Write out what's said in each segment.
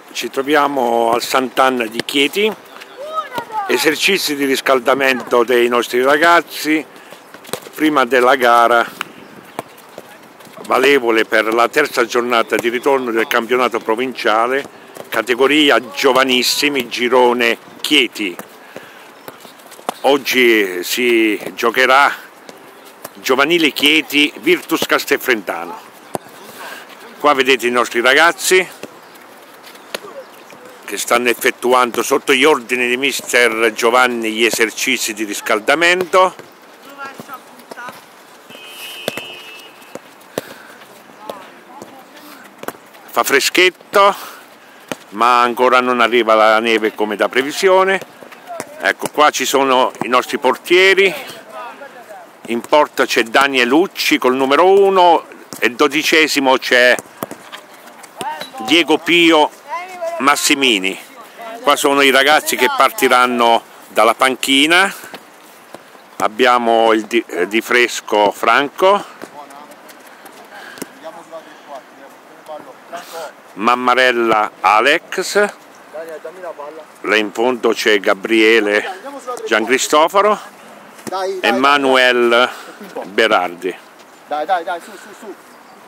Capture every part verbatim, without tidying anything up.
Ci troviamo al Sant'Anna di Chieti, esercizi di riscaldamento dei nostri ragazzi prima della gara valevole per la terza giornata di ritorno del campionato provinciale, categoria giovanissimi, girone Chieti. Oggi si giocherà Giovanile Chieti Virtus Castelfrentano. Qua vedete i nostri ragazzi che stanno effettuando sotto gli ordini di mister Giovanni gli esercizi di riscaldamento. Fa freschetto, ma ancora non arriva la neve come da previsione. Ecco, qua ci sono i nostri portieri. In porta c'è Danielucci col numero uno e dodicesimo c'è Diego Pio Massimini. Qua sono i ragazzi che partiranno dalla panchina. Abbiamo il di, eh, di fresco Franco, Mammarella Alex, là in fondo c'è Gabriele Giancristoforo e Manuel Berardi. Dai, dai, dai, su, su, su.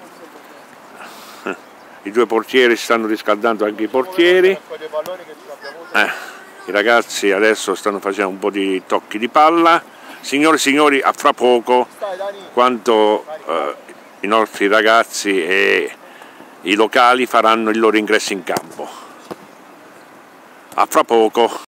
I due portieri stanno riscaldando anche i portieri. Eh, I ragazzi adesso stanno facendo un po' di tocchi di palla. Signore e signori, a fra poco, quando eh, i nostri ragazzi e i locali faranno il loro ingresso in campo. A fra poco.